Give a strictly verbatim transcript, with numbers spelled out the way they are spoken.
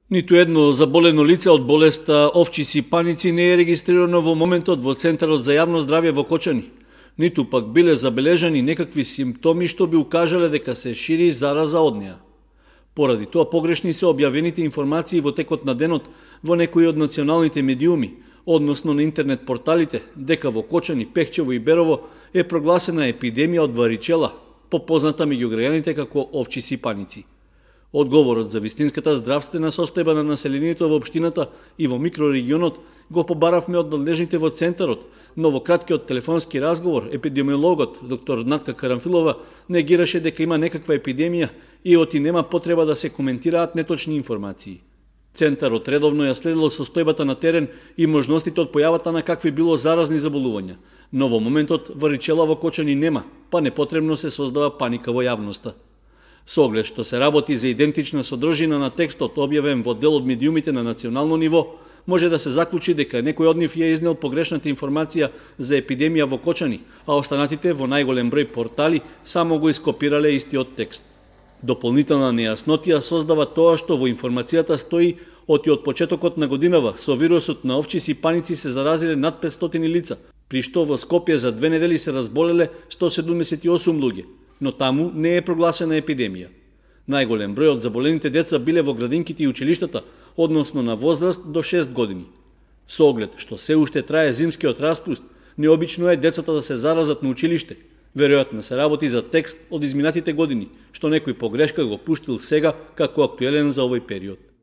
Ниту едно заболено лице од болеста овчи сипаници не е регистрирано во моментот во Центарот за јавно здравје во Кочани. Ниту пак биле забележани некакви симптоми што би укажале дека се шири зараза од неа. Поради тоа погрешни се објавените информации во текот на денот во некои од националните медиуми, односно на интернет порталите, дека во Кочани, Пехчево и Берово е прогласена епидемија од варичела, попозната меѓу граѓаните како овчи сипаници. Одговорот за вистинската здравствена состојба на населението во општината и во микрорегионот го побаравме од надлежните во Центарот, но во краткиот телефонски разговор епидемиологот доктор Натка Карамфилова негираше дека има некаква епидемија и оти нема потреба да се коментираат неточни информации. Центарот редовно ја следил состојбата на терен и можностите од појавата на какви било заразни заболувања, но во моментот варичела во Кочани нема, па непотребно се создава паника во јавноста. Со оглед што се работи за идентична содржина на текстот објавен во дел од медиумите на национално ниво, може да се заклучи дека некој од нив ја изнел погрешната информација за епидемија во Кочани, а останатите во најголем број портали само го ископирале истиот текст. Дополнителна нејаснотија создава тоа што во информацијата стои оти од почетокот на годинава со вирусот на овчи сипаници се заразиле над петстотини лица, при што во Скопје за две недели се разболеле сто седумдесет и осум луѓе, но таму не е прогласена епидемија. Најголем број од заболените деца биле во градинките и училиштата, односно на возраст до шест години. Со оглед што се уште трае зимскиот распуст, необично е децата да се заразат на училиште. Веројатно се работи за текст од изминатите години, што некој погрешка го пуштил сега како актуелен за овој период.